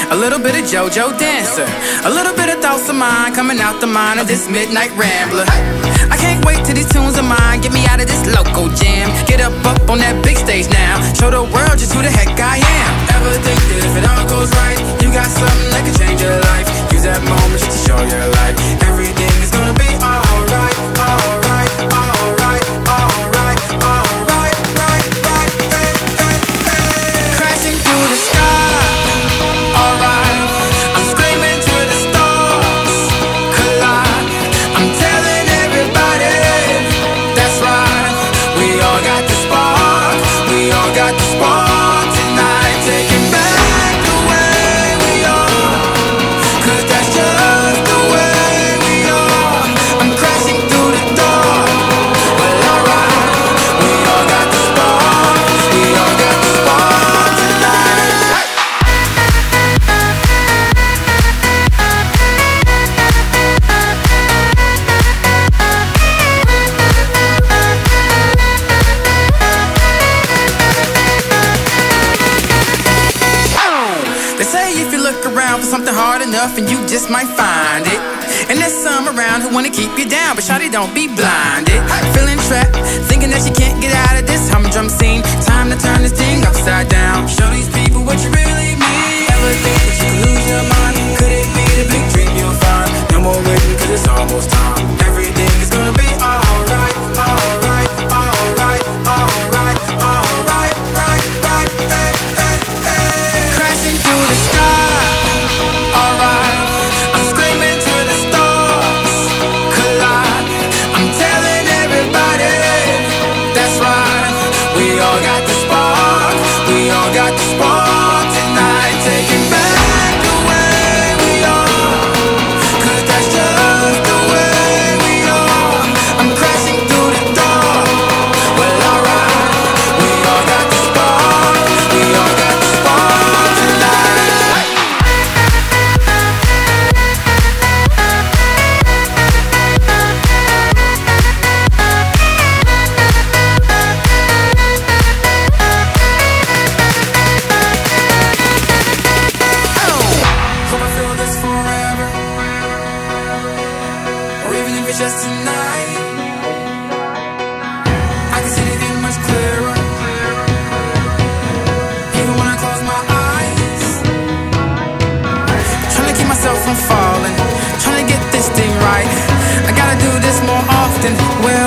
a little bit of JoJo Dancer, a little bit of thoughts of mine coming out the mind of this midnight rambler. I can't wait till these tunes of mine get me out of this local jam. Get up on that big stage now, show the world just who the heck I am. Ever think that if it all goes right, you got something that can change your life? Use that moment just to show your life. Everything is gonna be alright, alright, alright, alright, alright, right, right, hey, hey, hey. Crashing through the sky, alright. I'm screaming to the stars collide. I'm telling everybody, that's right. We all got the spark, we all got the spark tonight. Taking back the way we are, 'cause that's just the way we are. I'm crashing through the door, well alright. We all got the spark, we all got the spark tonight. They say if you look around for something hard enough, and you just might find it. And there's some around who wanna keep you down, but shawty, don't be blinded. Feeling trapped, thinking that you can't get out of this humdrum scene. Time to turn this thing upside down. Show these people what you really mean. Ever think that you could lose your mind? Could it be the big dream you'll find? No more waiting, 'cause it's almost time. Everything is gonna be alright, alright, alright, alright, alright, right, right, hey, hey, hey. Crashing through the sky, alright. I'm screaming to the stars collide. I'm telling everybody, that's right. We all got the spark, we all got the spark tonight. Taking back the way we are, 'cause that's just the way we are. I'm crashing through the door, well alright. We all got the spark, we all got the spark tonight. Hope I feel this forever, or even if it's just tonight. I can see the end much clearer, even when I close my eyes. Trying to keep myself from falling, trying to get this thing right. I gotta do this more often. Well,